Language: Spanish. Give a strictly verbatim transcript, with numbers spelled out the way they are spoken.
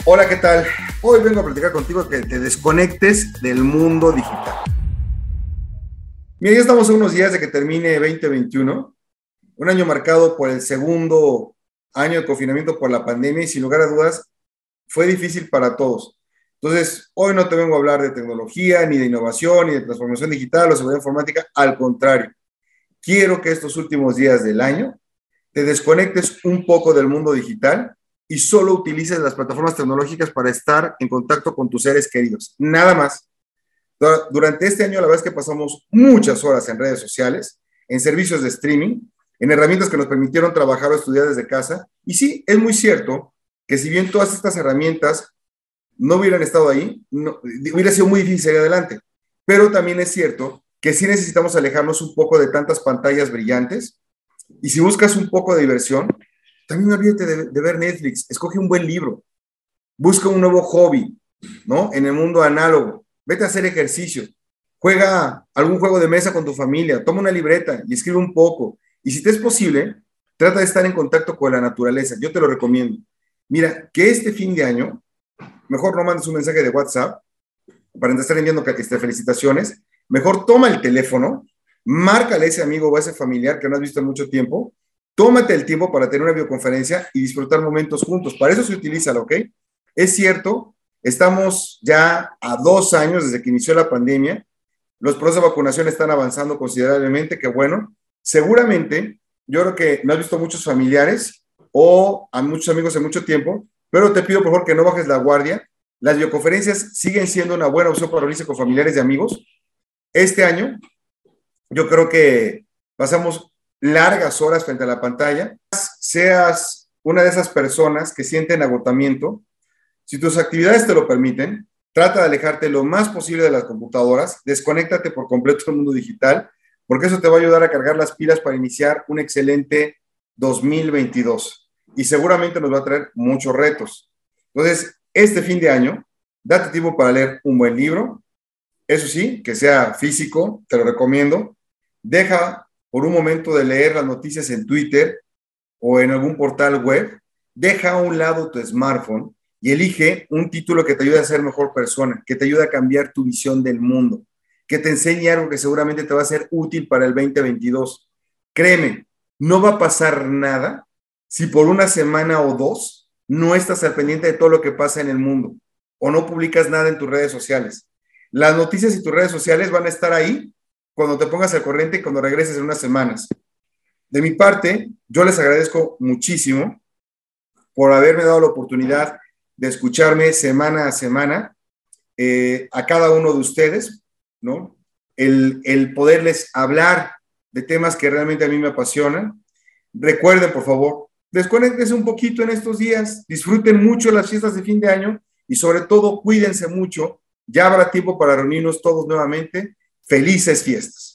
Hola, ¿qué tal? Hoy vengo a platicar contigo que te desconectes del mundo digital. Mira, ya estamos a unos días de que termine veinte veintiuno, un año marcado por el segundo año de confinamiento por la pandemia y sin lugar a dudas fue difícil para todos. Entonces, hoy no te vengo a hablar de tecnología, ni de innovación, ni de transformación digital o seguridad informática, al contrario. Quiero que estos últimos días del año te desconectes un poco del mundo digital y solo utilices las plataformas tecnológicas para estar en contacto con tus seres queridos. Nada más. Durante este año, la verdad es que pasamos muchas horas en redes sociales, en servicios de streaming, en herramientas que nos permitieron trabajar o estudiar desde casa. Y sí, es muy cierto que si bien todas estas herramientas no hubieran estado ahí, no, hubiera sido muy difícil seguir adelante. Pero también es cierto que sí necesitamos alejarnos un poco de tantas pantallas brillantes. Y si buscas un poco de diversión, también olvídate de, de ver Netflix, escoge un buen libro, busca un nuevo hobby, ¿no? En el mundo análogo, vete a hacer ejercicio, juega algún juego de mesa con tu familia, toma una libreta y escribe un poco. Y si te es posible, trata de estar en contacto con la naturaleza, yo te lo recomiendo. Mira, que este fin de año, mejor no mandes un mensaje de WhatsApp para estar enviando este, felicitaciones, mejor toma el teléfono, márcale a ese amigo o a ese familiar que no has visto en mucho tiempo, tómate el tiempo para tener una videoconferencia y disfrutar momentos juntos. Para eso se utiliza, ¿ok? Es cierto, estamos ya a dos años desde que inició la pandemia, los procesos de vacunación están avanzando considerablemente, que bueno, seguramente, yo creo que no has visto muchos familiares o a muchos amigos en mucho tiempo, pero te pido por favor que no bajes la guardia. Las videoconferencias siguen siendo una buena opción para reunirse con familiares y amigos. Este año, yo creo que pasamos largas horas frente a la pantalla. Seas una de esas personas que sienten agotamiento, si tus actividades te lo permiten, trata de alejarte lo más posible de las computadoras, desconéctate por completo del mundo digital, porque eso te va a ayudar a cargar las pilas para iniciar un excelente dos mil veintidós y seguramente nos va a traer muchos retos. Entonces, este fin de año, date tiempo para leer un buen libro, eso sí, que sea físico, te lo recomiendo. Deja por un momento de leer las noticias en Twitter o en algún portal web, deja a un lado tu smartphone y elige un título que te ayude a ser mejor persona, que te ayude a cambiar tu visión del mundo, que te enseñe algo que seguramente te va a ser útil para el veinte veintidós. Créeme, no va a pasar nada si por una semana o dos no estás al pendiente de todo lo que pasa en el mundo o no publicas nada en tus redes sociales. Las noticias y tus redes sociales van a estar ahí cuando te pongas al corriente y cuando regreses en unas semanas. De mi parte, yo les agradezco muchísimo por haberme dado la oportunidad de escucharme semana a semana, eh, a cada uno de ustedes, ¿no? El, el poderles hablar de temas que realmente a mí me apasionan. Recuerden, por favor, desconéctense un poquito en estos días, disfruten mucho las fiestas de fin de año y sobre todo cuídense mucho. Ya habrá tiempo para reunirnos todos nuevamente. Felices fiestas.